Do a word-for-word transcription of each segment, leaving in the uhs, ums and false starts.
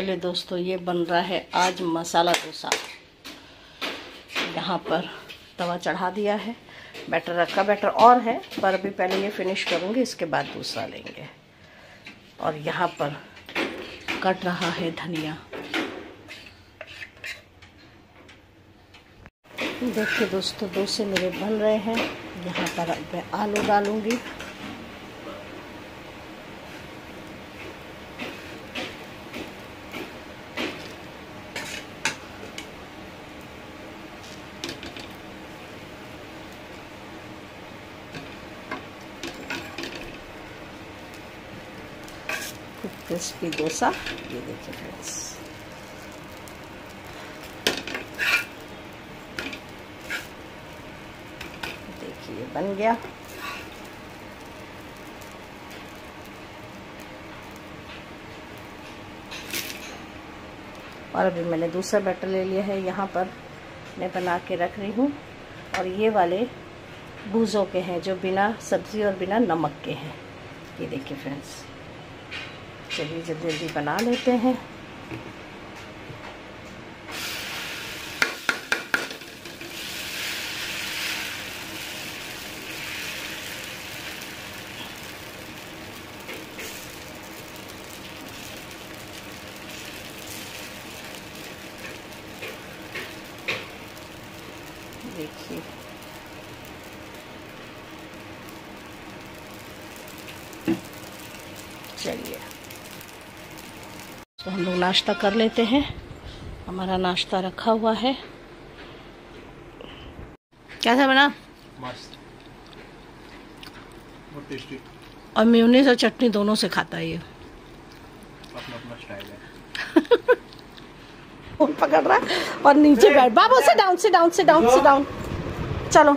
चलिए दोस्तों, ये बन रहा है आज मसाला डोसा। यहाँ पर तवा चढ़ा दिया है, बैटर रखा, बैटर और है पर अभी पहले ये फिनिश करूँगी, इसके बाद दूसरा लेंगे। और यहाँ पर कट रहा है धनिया। देखिए दोस्तों, डोसे मेरे बन रहे हैं। यहाँ पर मैं आलू डालूँगी। क्रिस्पी डोसा, ये देखिए फ्रेंड्स। देखिए बन गया। और अभी मैंने दूसरा बैटर ले लिया है, यहाँ पर मैं बना के रख रही हूँ। और ये वाले बूजों के हैं जो बिना सब्जी और बिना नमक के हैं। ये देखिए फ्रेंड्स, चलिए जल्दी जल्दी बना लेते हैं। देखिए चलिए, तो हम लोग नाश्ता कर लेते हैं। हमारा नाश्ता रखा हुआ है। कैसा बना? मस्त, बहुत टेस्टी। और मेयोनेज़ और चटनी दोनों से खाता है ये। अपना अपना स्टाइल है। फोन पकड़ रहा है और नीचे बैठ। बाबू से डाउन से डाउन से डाउन से डाउन। चलो,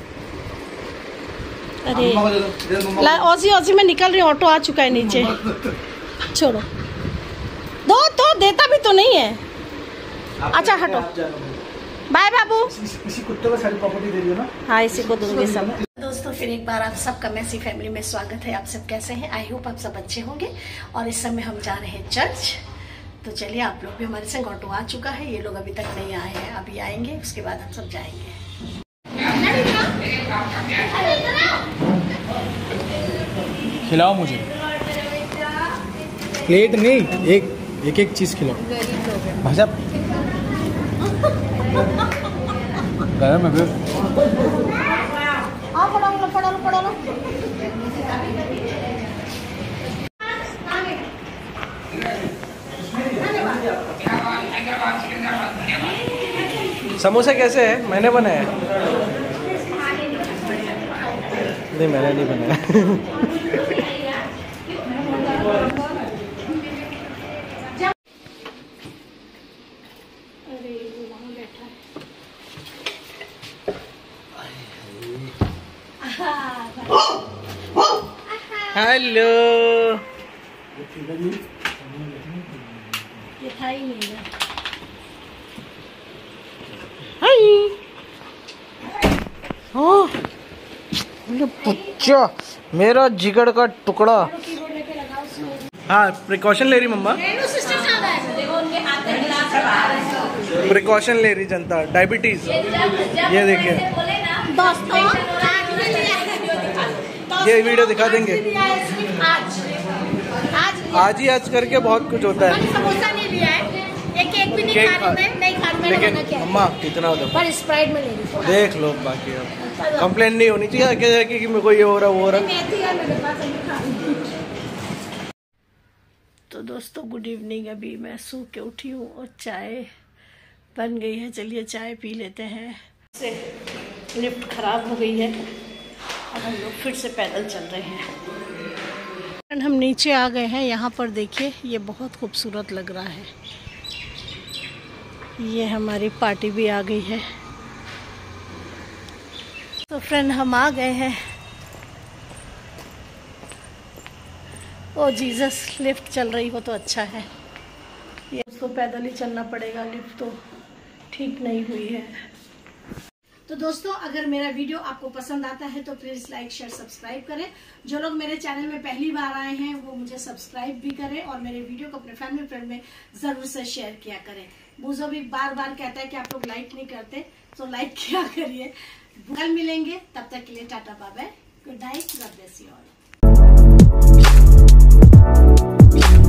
अरे औसी औसी में निकल रही, ऑटो आ चुका है नीचे। छोड़ो, दो तो देता भी तो नहीं है। अच्छा हटो, बाय बाबू। इसी कुत्ते को सारी प्रॉपर्टी दे रही हो ना? हाँ, इसी को दूंगी सब। दोस्तों, फिर एक बार आप सबका मैसी फैमिली में स्वागत है। आप सब कैसे हैं? आई होप आप सब अच्छे होंगे। और इस समय हम जा रहे हैं चर्च। तो चलिए, आप लोग भी हमारे संग, ऑटो आ चुका है। ये लोग अभी तक नहीं आए हैं, अभी आएंगे, उसके बाद हम सब जाएंगे। खिलाओ मुझे, प्लेट नहीं, एक एक एक चीज खिलाओ। भाई साहब गरम है फिर। हाँ, पढ़ा लो पढ़ा लो पढ़ा लो। समोसे कैसे है? मैंने बनाया। नहीं, मैंने नहीं बनाया। हेलो, ये था ही नहीं है। हाय, हाँ बच्चा, मेरा जिगर का टुकड़ा। हाँ, प्रिकॉशन ले रही मम्मा, प्रिकॉशन ले रही जनता। डायबिटीज, ये देखिए दोस्तों, ये वीडियो दिखा देंगे। आज आज आज ही आज करके बहुत कुछ होता है। समोसा नहीं लिया है, एक केक भी नहीं केक खा रही मैं, नहीं खा रही। लेकिन मैंने क्या मम्मा कितना होता पर स्प्राइट में ले रही। देख लो, बाकी अब कंप्लेन नहीं होनी चाहिए आगे जाके कि मेरे को ये हो रहा वो हो रहा। मेथी है मेरे पास, अभी खा रही। तो दोस्तों, गुड इवनिंग। अभी मैं सो के उठी हूँ और चाय बन गई है। चलिए चाय पी लेते हैं। से लिफ्ट खराब हो गई है, अब हम लोग फिर से पैदल चल रहे हैं। हम नीचे आ गए हैं। यहाँ पर देखिए, ये बहुत खूबसूरत लग रहा है। ये हमारी पार्टी भी आ गई है। तो फ्रेंड, हम आ गए हैं। ओ जीसस, लिफ्ट चल रही हो तो अच्छा है। ये उसको पैदल ही चलना पड़ेगा, लिफ्ट तो ठीक नहीं हुई है। तो तो दोस्तों अगर मेरा वीडियो आपको पसंद आता है तो प्लीज लाइक शेयर सब्सक्राइब करें। जो लोग मेरे चैनल में पहली बार आए हैं वो मुझे सब्सक्राइब भी करें और मेरे वीडियो को अपने फैमिली फ्रेंड में जरूर से शेयर किया करें। मुझे भी बार बार कहता है कि आप लोग लाइक नहीं करते, तो लाइक किया करिए। कल मिलेंगे, तब तक के लिए tata bye bye, good night, god bless you all.